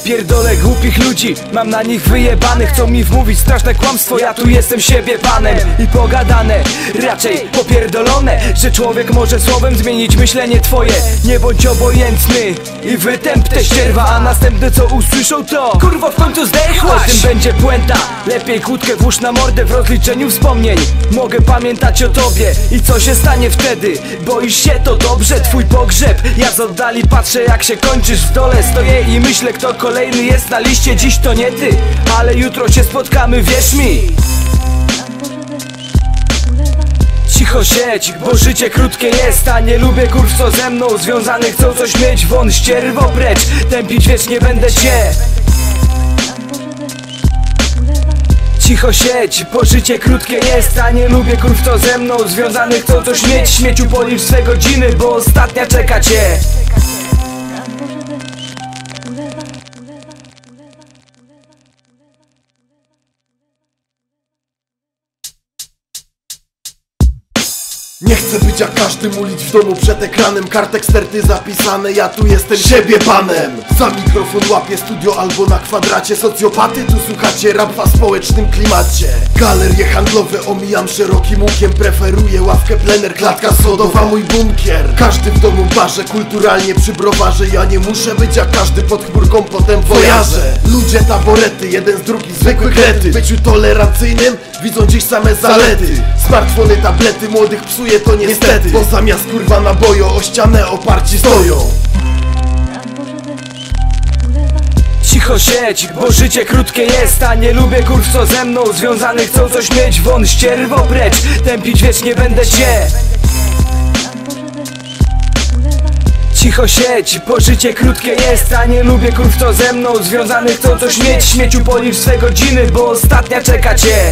Pierdolę głupich ludzi, mam na nich wyjebane. Chcą mi wmówić straszne kłamstwo, ja tu jestem siebie panem. I pogadane, raczej popierdolone, że człowiek może słowem zmienić myślenie twoje. Nie bądź obojętny i wytęp te ścierwa, a następne co usłyszą to: kurwo, w końcu zdechłaś! O tym będzie puenta, lepiej kłódkę włóż na mordę w rozliczeniu wspomnień. Mogę pamiętać o tobie i co się stanie wtedy. Boisz się, to dobrze, twój pogrzeb. Ja z oddali patrzę, jak się kończysz w dole. Stoję i myślę, kto kolejny jest na liście. Dziś to nie ty, ale jutro się spotkamy, wierz mi. Cicho siedź, bo życie krótkie jest, a nie lubię kurw, co ze mną związane chcą coś mieć. Won ścierwo precz, tępić wiecznie będę cię. Cicho siedź, bo życie krótkie jest, a nie lubię kurw, co ze mną związane chcą coś mieć. Śmieciu, policz swe godziny, bo ostatnia czeka cię. Nie chcę być jak każdy, mulić w domu przed ekranem. Kartek sterty zapisane, ja tu jestem siebie panem. Za mikrofon łapię studio albo na kwadracie. Socjopaty tu słuchacie rap w społecznym klimacie. Galerie handlowe omijam szerokim łukiem. Preferuję ławkę plener, klatka sodowa mój bunkier. Każdy w domu barze, kulturalnie przy browarze. Ja nie muszę być jak każdy, pod chmurką potem wojarzę. Ludzie taborety, jeden z drugich zwykły krety. W byciu tolerancyjnym widzą dziś same zalety. Smartfony, tablety, młodych psuje to niestety, bo zamiast kurwa naboju o ścianę oparci stoją. Cicho siedź, bo życie krótkie jest, a nie lubię kurw, co ze mną związane chcą coś mieć. Won ścierwo precz, tępić wiecznie będę cię. Cicho siedź, bo życie krótkie jest, a nie lubię kurw, co ze mną związane chcą coś mieć. Śmieciu, policz swe godziny, bo ostatnia czeka cię.